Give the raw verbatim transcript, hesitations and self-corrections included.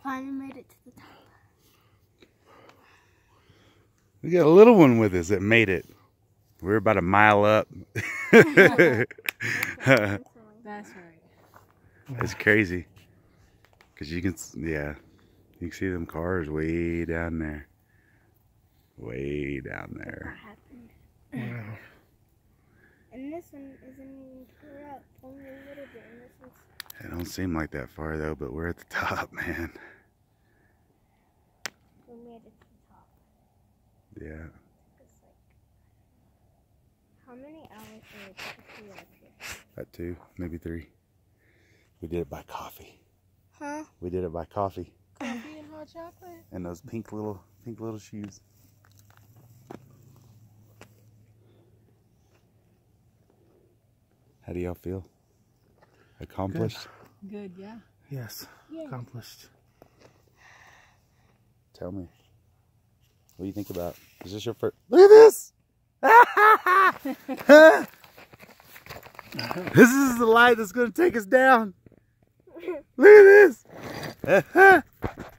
Finally made it to the top. We got a little one with us that made it. We're about a mile up. That's right. It's crazy. Because you can, yeah, you can see them cars way down there. Way down there. What happened? Wow. And this one isn't even tore up, only a little bit. And this one's... It don't seem like that far though, but we're at the top, man. We made it to the top. Yeah. It's like... How many hours did it take to be up here? About two, maybe three. We did it by coffee. Huh? We did it by coffee. Coffee and hot chocolate? And those pink little, pink little shoes. How do y'all feel? Accomplished? Good, yeah. Yes, Yeah. accomplished. Tell me. What do you think about? Is this your first? Look at this! This is the light that's going to take us down. Look at this!